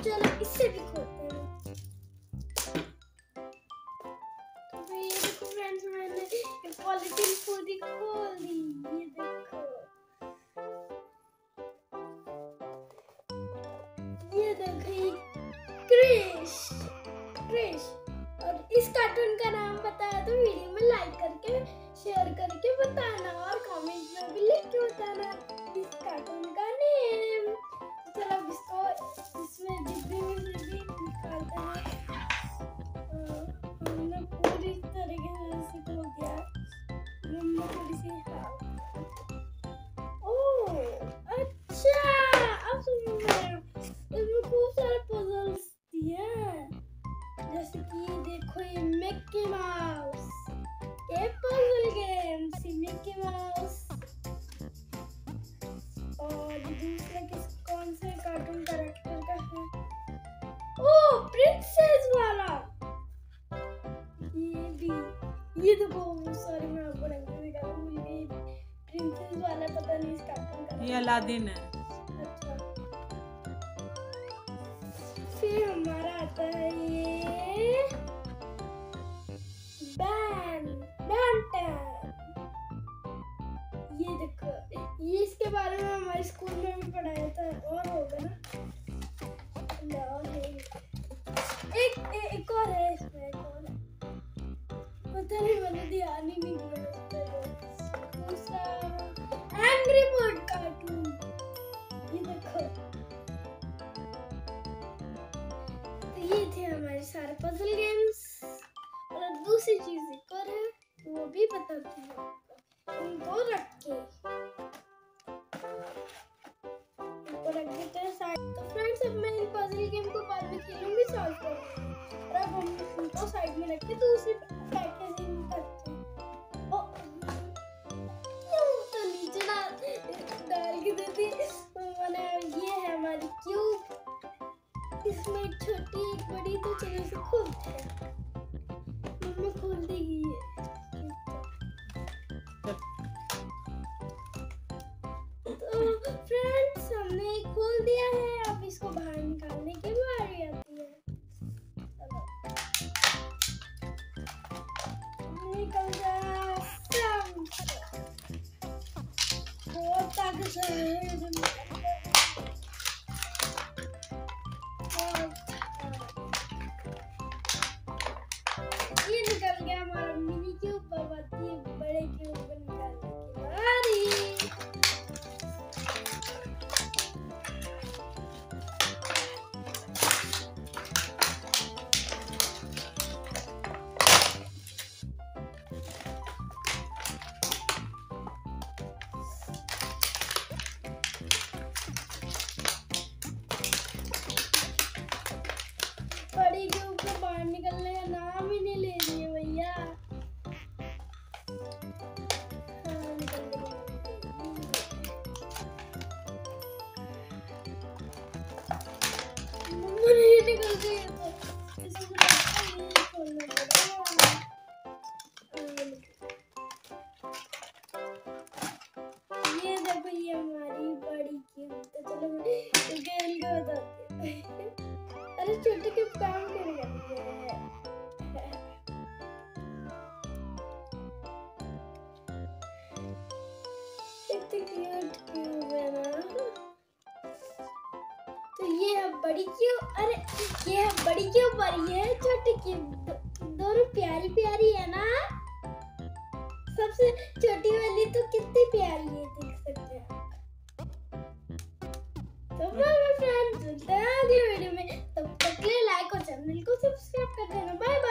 चलो इससे भी खोलते हैं। तो ये देखो फ्रेंड्स, मैंने ये पॉलिथीन पूरी खोल दी। ये देखो, ये देखो क्रिश क्रिश। और इस कार्टून का नाम पता है तो वीडियो में लाइक करके शेयर करके बताना और कमेंट में भी लिख के बताना इस कार्टून का नेम। चलो अब इसको इसमें डिब्बी में से भी निकालते हैं। हमने पूरी तरीके से इसे खोल दिया। मम्मा थोड़ी सी ओह अच्छा, अब समझ में आया। इसमें खूब सारे पजल्स दिए हैं, जैसे कि देखो ये मिक्की माउस, ये पजल गेम्स, ये मिक्की माउस। और दूसरा कौन से कार्टून कैरेक्टर का है? ओह प्रिंसेस वाला, ये भी। ये देखो सॉरी मैं आपको रंग दिखा भूल गई। प्रिंसेस वाला पता नहीं इस कार्टून का। ये अलादीन है। अच्छा, फिर हमारा आता है ये बैंड। ये देखो, ये इसके बारे में हमारे स्कूल में भी पढ़ाया था और होगा ना। एक और है इसमें, एक और है, पता नहीं मैंने ध्यान ही नहीं दिया। दूसरा एंग्री बर्ड कार्टून, ये देखो। तो ये थे हमारे सारे पजल गेम्स। और दूसरी चीज एक और है, वो भी बताती हूँ आपको। इनको रख के रख देते हैं साइड। तो फ्रेंड्स अब मैं इन पजल गेम को बाद में खेलूंगी, सॉल्व करूंगी। और अब हम इनको साइड में रख के दूसरी पैकेजिंग करते हैं। तो नीचे डाल के देती मैंने। ये है हमारी क्यूब, इसमें छोटी एक बड़ी, तो चलो इसे खोलते हैं। मम्मा खोल देगी ये। तो फ्रेंड्स हमने खोल दिया है, अब इसको बाहर निकालने की बारी आती है। चलो निकल जा, बहुत ताकत है। ये निकल गया हमारा मिनी क्यूब। अब आती है बड़े क्यूब को निकालने की बारी। बड़ी क्यूब को बाहर निकलने का नाम ही नहीं ले रही है भैया। नहीं निकल रही है, तो इसको खोलना पड़ेगा। ये देखो ये हमारी बड़ी क्यूब। तो चलो गेम को बताते हैं। अरे छोटे क्यूब काम कर रही है। कितनी क्यूट क्यूब है ना। तो ये है बड़ी क्यूब, अरे ये है बड़ी क्यूब और ये है छोटी क्यूब। दोनों प्यारी प्यारी है ना। सबसे छोटी वाली तो कितनी प्यारी है, देख सकते हैं। तो बाय फ्रेंड्स, मिलते हैं अगले वीडियो में। तब तक के लिए लाइक और चैनल को सब्सक्राइब कर देना। बाय।